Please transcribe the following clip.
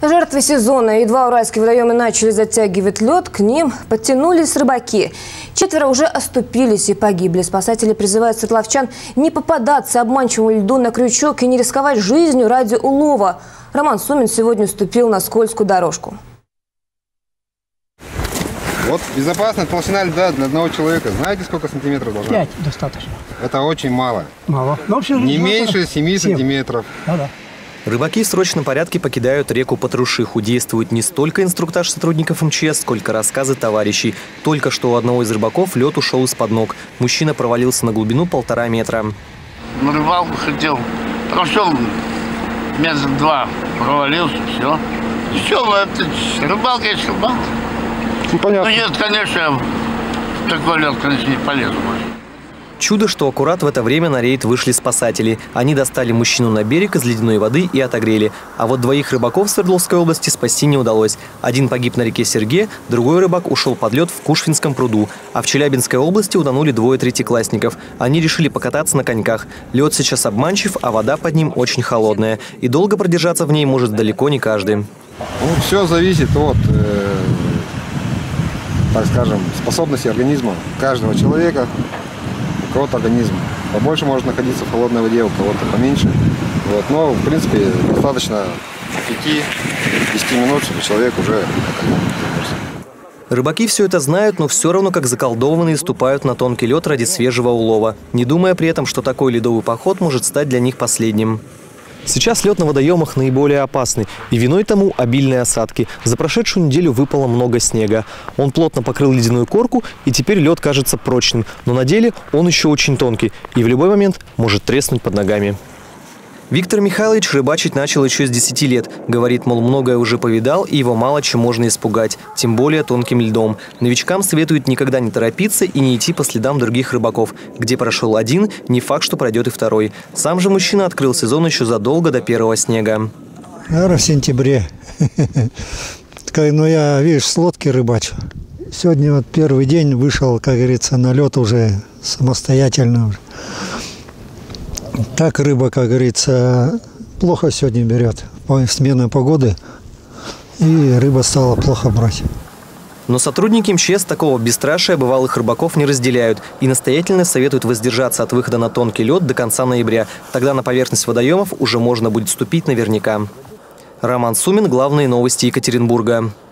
Жертвы сезона. Едва уральские водоемы начали затягивать лед, к ним подтянулись рыбаки. 4 уже оступились и погибли. Спасатели призывают светловчан не попадаться обманчивому льду на крючок и не рисковать жизнью ради улова. Роман Сумин сегодня ступил на скользкую дорожку. Вот безопасная толщина льда для одного человека. Знаете, сколько сантиметров должна? 5 достаточно. Это очень мало. Мало. Но вообще, не меньше 7 сантиметров. Да. Рыбаки в срочном порядке покидают реку Патрушиху. Действует не столько инструктаж сотрудников МЧС, сколько рассказы товарищей. Только что у одного из рыбаков лед ушел из-под ног. Мужчина провалился на глубину 1,5 метра. На рыбалку хотел. Прошел месяца 2, провалился, все. Все, это рыбалка есть рыбалка. Ну, понятно. Ну нет, конечно, в такой лед, конечно, не полезу больше. Чудо, что аккурат в это время на рейд вышли спасатели. Они достали мужчину на берег из ледяной воды и отогрели. А вот 2 рыбаков в Свердловской области спасти не удалось. Один погиб на реке Серге, другой рыбак ушел под лед в Кушвинском пруду. А в Челябинской области утонули 2 третьеклассников. Они решили покататься на коньках. Лед сейчас обманчив, а вода под ним очень холодная. И долго продержаться в ней может далеко не каждый. Ну, все зависит от, так скажем, способности организма каждого человека. У кого-то организм побольше может находиться в холодной воде, у кого-то поменьше. Вот. Но, в принципе, достаточно 5-10 минут, чтобы человек уже замерз. Рыбаки все это знают, но все равно как заколдованные ступают на тонкий лед ради свежего улова, не думая при этом, что такой ледовый поход может стать для них последним. Сейчас лед на водоемах наиболее опасный, и виной тому обильные осадки. За прошедшую неделю выпало много снега. Он плотно покрыл ледяную корку, и теперь лед кажется прочным. Но на деле он еще очень тонкий, и в любой момент может треснуть под ногами. Виктор Михайлович рыбачить начал еще с 10 лет. Говорит, мол, многое уже повидал, и его мало чем можно испугать, тем более тонким льдом. Новичкам советуют никогда не торопиться и не идти по следам других рыбаков. Где прошел один, не факт, что пройдет и второй. Сам же мужчина открыл сезон еще задолго до первого снега. Наверное, в сентябре. Но я, видишь, с лодки рыбачу. Сегодня вот первый день вышел, как говорится, на лед уже самостоятельно. Так рыба, как говорится, плохо сегодня берет. Смена погоды, и рыба стала плохо брать. Но сотрудники МЧС такого бесстрашия бывалых рыбаков не разделяют и настоятельно советуют воздержаться от выхода на тонкий лед до конца ноября. Тогда на поверхность водоемов уже можно будет ступить наверняка. Роман Сумин, главные новости Екатеринбурга.